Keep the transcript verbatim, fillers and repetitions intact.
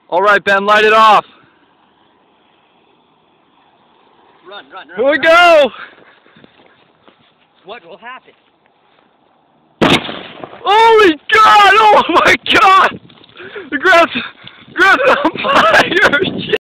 All right, Ben, light it off. Run, run, run. Here we run. go. What will happen? Holy God! Oh my